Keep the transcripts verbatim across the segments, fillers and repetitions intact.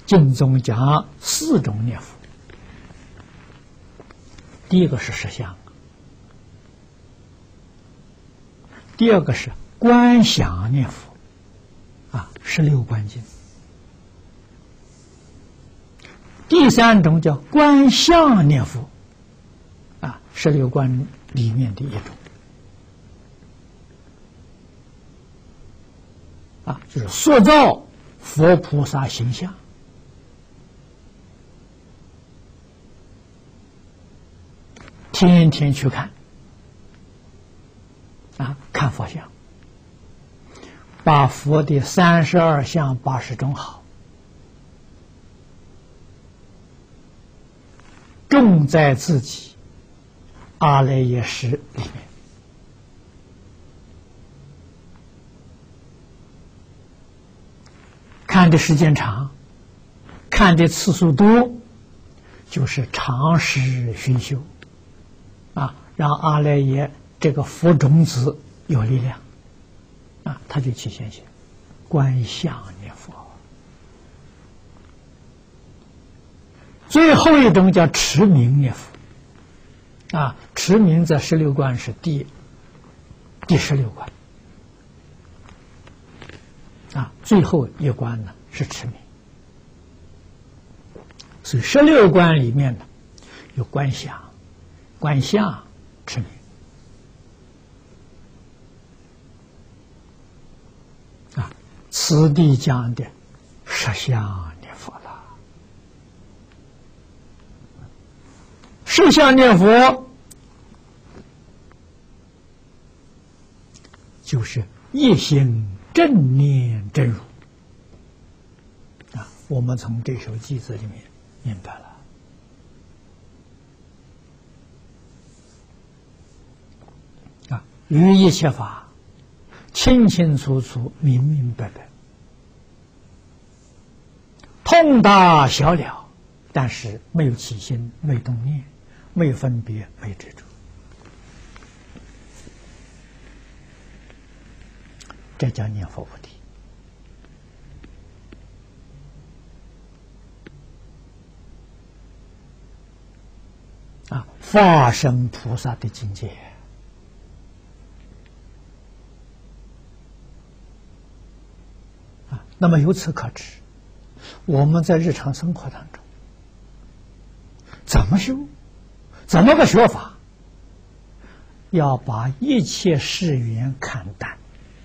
经中讲四种念佛，第一个是实相，第二个是观想念佛，啊，十六观经。第三种叫观相念佛，啊，十六观里面的一种，啊，就是塑造佛菩萨形象。天天去看，啊，看佛像，把佛的三十二相八十种好种在自己阿赖耶识里面，看的时间长，看的次数多，就是长时熏修，啊，让阿赖耶这个佛种子有力量，啊，它就起现行，观相念佛。最后一种叫持名念佛，啊，持名在十六观是第第十六关，啊，最后一关呢是持名，所以十六关里面呢有观想、观相、持名，啊，此地讲的实相念佛了。实相念佛就是一心正念真如，啊，我们从这首偈子里面明白了。啊，于一切法清清楚楚、明明白白，通达晓了，但是没有起心，没有动念，没有分别，没有执着，这叫念佛菩提。啊，化身菩萨的境界。啊，那么由此可知，我们在日常生活当中怎么修，怎么个学法？要把一切事缘看淡，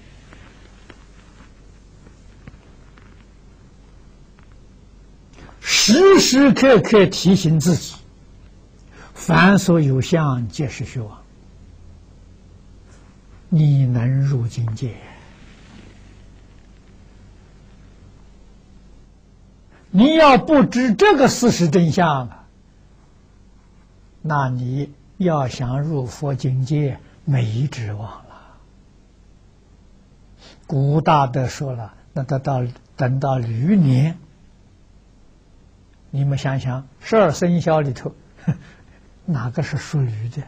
时时刻刻提醒自己，凡所有相，皆是虚妄。你能入境界，你要不知这个事实真相啊，那你要想入佛境界，没指望了。古大德说了，那得到等到驴年，你们想想，十二生肖里头，哪个是属驴的？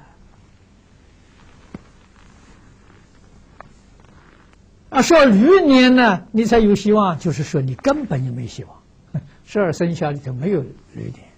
啊，说驴年呢，你才有希望，就是说你根本就没希望。十二生肖里头没有驴年。